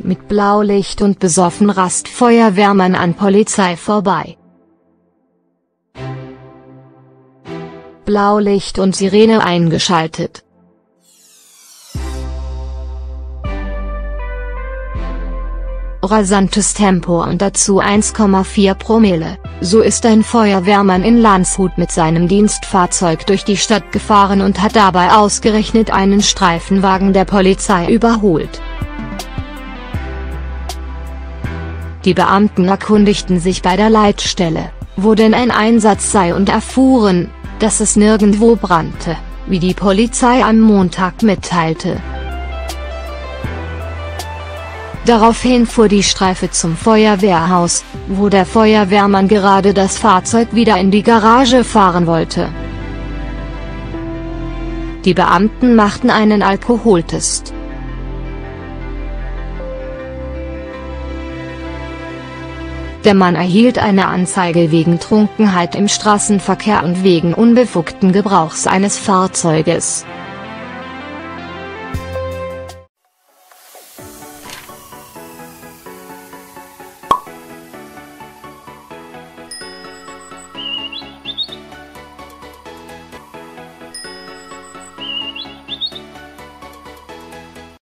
Mit Blaulicht und besoffen rast Feuerwehrmann an Polizei vorbei. Blaulicht und Sirene eingeschaltet. Rasantes Tempo und dazu 1,4 Promille, so ist ein Feuerwehrmann in Landshut mit seinem Dienstfahrzeug durch die Stadt gefahren und hat dabei ausgerechnet einen Streifenwagen der Polizei überholt. Die Beamten erkundigten sich bei der Leitstelle, wo denn ein Einsatz sei und erfuhren, dass es nirgendwo brannte, wie die Polizei am Montag mitteilte. Daraufhin fuhr die Streife zum Feuerwehrhaus, wo der Feuerwehrmann gerade das Fahrzeug wieder in die Garage fahren wollte. Die Beamten machten einen Alkoholtest. Der Mann erhielt eine Anzeige wegen Trunkenheit im Straßenverkehr und wegen unbefugten Gebrauchs eines Fahrzeuges.